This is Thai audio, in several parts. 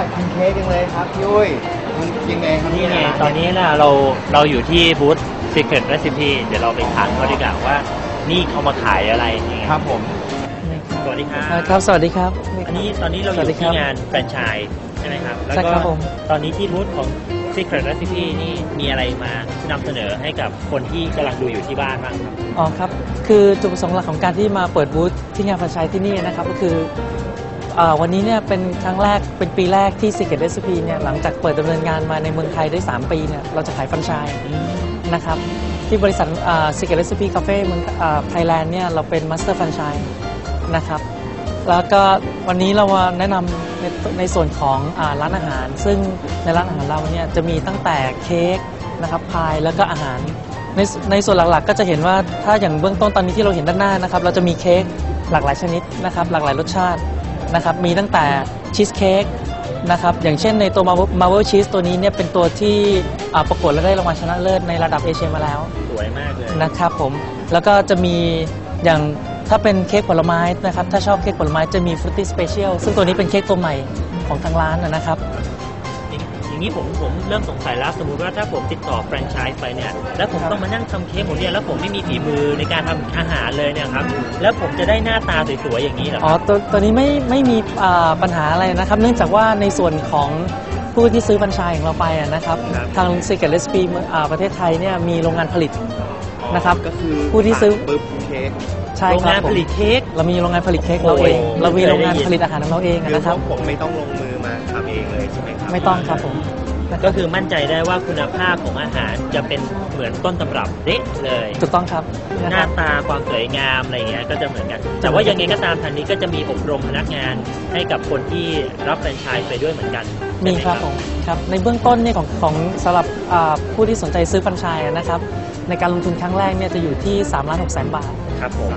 กินเค้กยังเลยครับพี่อุ้ยมันยังไงครับนี่ไงตอนนี้นะเราอยู่ที่บูธ Secret Recipe เดี๋ยวเราไปถามเขาดีกว่าว่านี่เขามาขายอะไรยังไงครับผมสวัสดีครับครับสวัสดีครับอันนี้ตอนนี้เราอยู่ที่งานแฟรนไชส์ใช่ไหมครับแล้วใช่ก็ครับผมตอนนี้ที่บูธของ Secret Recipe นี่มีอะไรมานำเสนอให้กับคนที่กำลังดูอยู่ที่บ้านบ้างครับอ๋อครับ คือจุดประสงค์หลักของการที่มาเปิดบูธที่งานแฟรนไชส์ที่นี่นะครับก็คือวันนี้เนี่ยเป็นครั้งแรกเป็นปีแรกที่ Secret Recipe เนี่ยหลังจากเปิดดำเนินงานมาในเมืองไทยได้3 ปีเนี่ยเราจะขายแฟรนไชส์นะครับที่บริษัทSecret Recipe Cafe เมืองไทยแลนด์เนี่ยเราเป็น Master Franchise นะครับแล้วก็วันนี้เรามาแนะนำในส่วนของร้านอาหาร ซึ่งในร้านอาหารเราเนี่ยจะมีตั้งแต่เค้กนะครับพายแล้วก็อาหารในส่วนหลักๆก็จะเห็นว่าถ้าอย่างเบื้องต้นตอนนี้ที่เราเห็นด้านหน้านะครับเราจะมีเค้กหลากหลายชนิดนะครับหลากหลายรสชาตินะครับมีตั้งแต่ชีสเค้กนะครับอย่างเช่นในตัว Marvel Cheese ตัวนี้เนี่ยเป็นตัวที่ประกวดและได้รางวัลชนะเลิศในระดับเอเชียมาแล้วสวยมากเลยนะครับผมแล้วก็จะมีอย่างถ้าเป็นเค้กผลไม้นะครับถ้าชอบเค้กผลไม้จะมี Fruity Special ซึ่งตัวนี้เป็นเค้กตัวใหม่ของทางร้านนะครับอย่างนี้ผมเริ่มสงสัยแล้วสมมุติว่าถ้าผมติดต่อแฟรนไชส์ไปเนี่ยแล้วผมต้องมานั่งทำเค้กหมดเนี่ยแล้วผมไม่มีฝีมือในการทำอาหารเลยเนี่ยครับแล้วผมจะได้หน้าตาสวยๆอย่างนี้เหรออ๋อตัวนี้ไม่มีปัญหาอะไรนะครับเนื่องจากว่าในส่วนของผู้ที่ซื้อแฟรนไชส์ของเราไปนะครับทาง Secret Recipe ประเทศไทยเนี่ยมีโรงงานผลิตนะครับก็คือผู้ที่ซื้อปึ๊บเค้กใช่โรงครับงานผลิตเค้กเรามีโรงงานผลิตเค้กเราเองโอ้โหเรามีโรงงานผลิตอาหารของเราเองคือนะครับผมไม่ต้องลงมือมาทำเองเลยใช่ไหมครับไม่ต้องครับผมก็คือมั่นใจได้ว่าคุณภาพของอาหารจะเป็นเหมือนต้นตำรับเด๊ะเลยถูกต้องครับนะหคน้ารับตาความสวยงามอะไรเงี้ยก็จะเหมือนกัน แต่ว่ายังไงก็ตามทางนี้ก็จะมีอบรมพนักงานให้กับคนที่รับแฟรนไชส์ไปด้วยเหมือนกันมีใช่ไหครับผมครับในเบื้องต้นเนี่ยของสำหรับผู้ที่สนใจซื้อแฟรนไชส์นะครับในการลงทุนครั้งแรกเนี่ยจะอยู่ที่3,600,000 บาทครับผม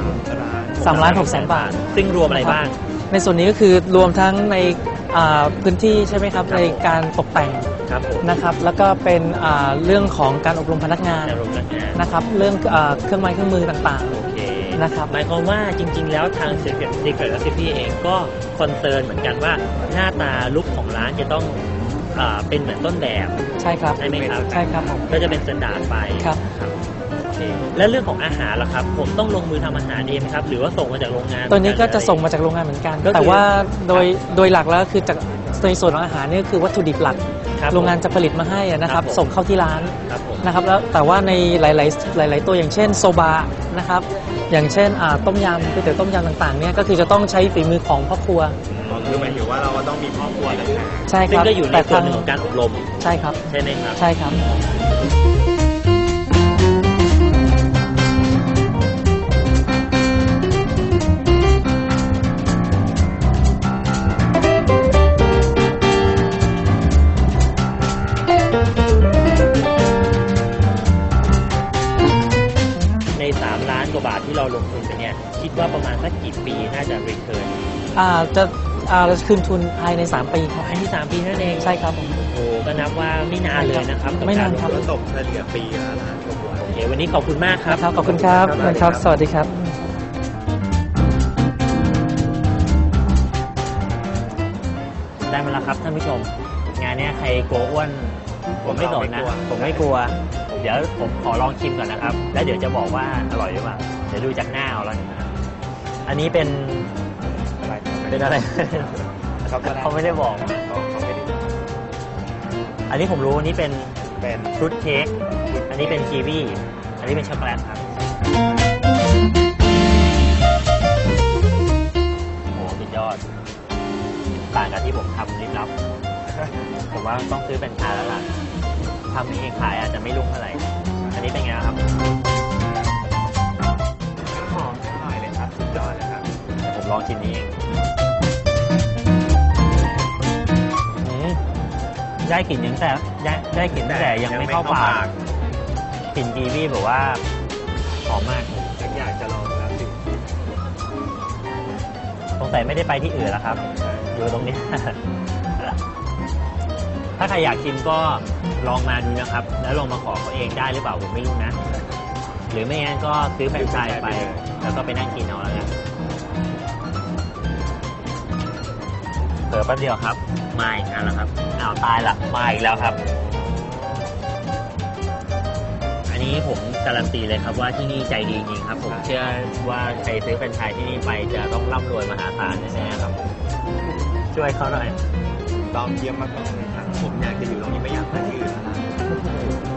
3,600,000 บาทซึ่งรวมอะไรบ้างในส่วนนี้ก็คือรวมทั้งในพื้นที่ใช่ไหมครับในการตกแต่งครับผมนะครับแล้วก็เป็นเรื่องของการอบรมพนักงานจะรวมพนักงานนะครับเรื่องเครื่องไม้เครื่องมือต่างโอเคนะครับหมายความว่าจริง ๆ แล้วทาง Secret Recipe เองก็คอนเซิร์นเหมือนกันว่าหน้าตาลุคของร้านจะต้องเป็นเหมือนต้นแบบๆใช่ครับใช่ไหมครับใช่ครับผมก็จะเป็นสแตนดาร์ดไปครับโอเคแล้วเรื่องของอาหารล่ะครับ ผมต้องลงมือทำอาหารเองไหมครับ หรือว่าส่งมาจากโรงงานตัวนี้ก็จะส่งมาจากโรงงานเหมือนกันก็คือแต่ว่าโดยหลักแล้วคือจากในส่วนของอาหารนี่คือวัตถุดิบหลักครับโรงงานจะผลิตมาให้นะครับครับผมส่งเข้าที่ร้านครับผมนะครับแล้วแต่ว่าในหลายๆตัวอย่างเช่นโซบะนะครับอย่างเช่นต้มยำก๋วยเตี๋ยวต้มยำต่างๆเนี่ยก็คือจะต้องใช้ฝีมือของพ่อครัวคือหมายถึงว่าเราต้องมีพ่อครัวเลยนะใช่คซึ่งรับก็อยู่ในแต่ส่วนทางหนึ่งของการอบรมใช่ครับใช่ไหมครับใช่ครับใน3 ล้านกว่าบาทที่เราลงทุนไปเนี่ยคิดว่าประมาณสักกี่ปีน่าจะรีเทิร์นจะเราจะคืนทุนภายใน3 ปีครับอันที่3 ปีนั่นเองใช่ครับผมโอ้ก็นับว่าไม่นานเลยนะครับไม่นานครับก็ตกเฉลี่ยปีละล้านกว่าโอเควันนี้ขอบคุณมากครับครับขอบคุณครับขอบคุณครับสวัสดีครับได้มาแล้วครับท่านผู้ชม งานเนี้ยใครกลัวอ้วนผมไม่สนนะผมไม่กลัว เดี๋ยวผมขอลองชิมก่อนนะครับ แล้วเดี๋ยวจะบอกว่าอร่อยหรือเปล่าเดี๋ยวดูจากหน้าเอาแล้วกันนะอันนี้เป็นอะไรเป็นอะไร เขาไม่ได้บอกเขาไม่ได้อันนี้ผมรู้อันนี้เป็นเป็นฟรุตเค้กอันนี้เป็นกีวีอันนี้เป็นช็อกโกแลตครับโอ้สุดยอดต่างกับที่ผมทำลิบลับ ผมว่าต้องซื้อเป็นชาแล้วล่ะทำเองขายอาจจะไม่รุ่งเท่าไหร่ อันนี้เป็นไงครับหอมอร่อยเลยครับสุดยอดเลยครับผมลองชิมนี้เองได้กลิ่นยังแต่ได้กลิ่นตั้งแต่ยังไม่เข้าปากกลิ่นกีวีแบบว่าหอมมากฉันอยากจะลองแล้วสิสงสัยไม่ได้ไปที่อื่นแล้วครับ อยู่ตรงนี้ ถ้าใครอยากชิมก็ลองมาดูนะครับ แล้วลองมาขอเขาเองได้หรือเปล่าผมไม่รู้นะ หรือไม่งั้นก็ซื้อแฟรนไชส์ไป แล้วก็ไปนั่งกินเอาแล้วกันเผลอแป๊บเดียวครับมาอีกแล้วครับอ้าวตายละมาอีกแล้วครับ อันนี้ผมการันตีเลยครับว่าที่นี่ใจดีจริงครับ ผมเชื่อว่าใครซื้อแฟรนไชส์ที่นี่ไปจะต้องร่ำรวยมหาศาลแน่ๆครับ ช่วยเขาหน่อยลองเยี่ยมมากเลยครับผมอยากจะอยู่ตรงนี้ไม่อยากไปที่อื่นแล้วนะ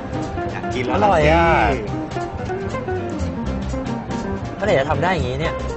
อยากกินแล้วอร่อยอ่ะสิเมื่อไหร่จะทำได้อย่างนี้เนี่ย